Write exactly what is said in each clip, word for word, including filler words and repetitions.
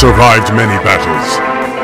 survived many battles.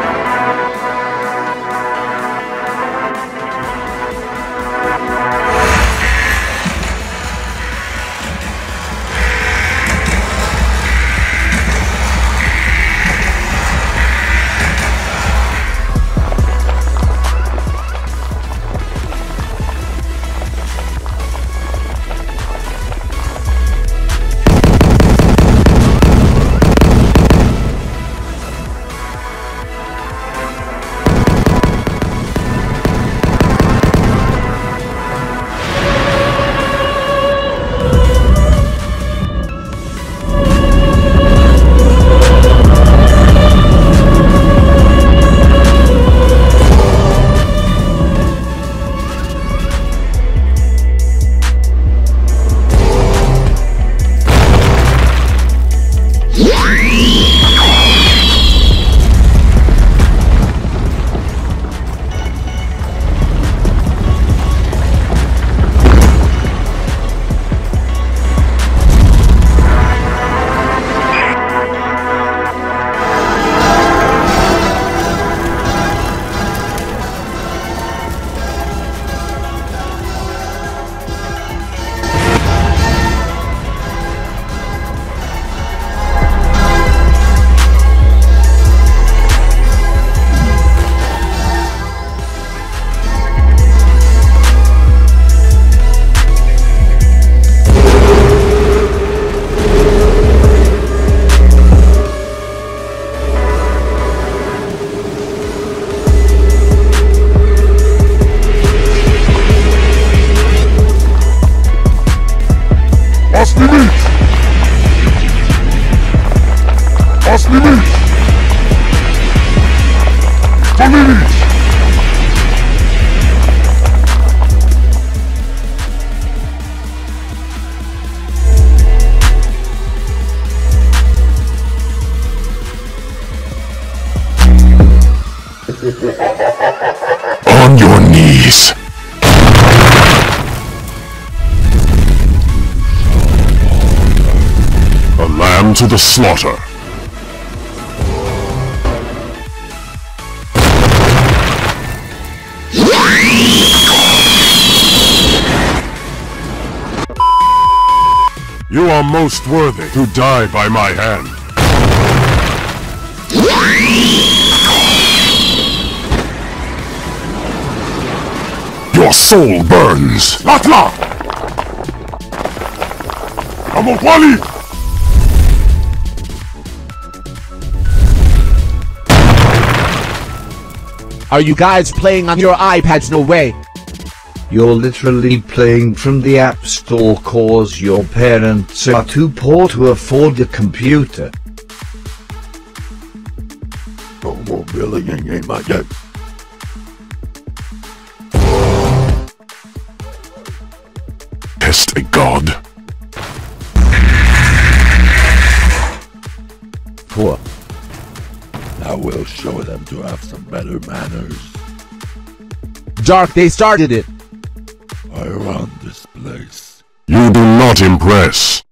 On your knees. A lamb to the slaughter. You are most worthy to die by my hand. Your soul burns! Latla! Amopali! Are you guys playing on your iPads? No way! You're literally playing from the App Store cause your parents are too poor to afford a computer. No more billing in my head. Test a god. Poor. I will show them to have some better manners. Dark, they started it. I run this place. You do not impress.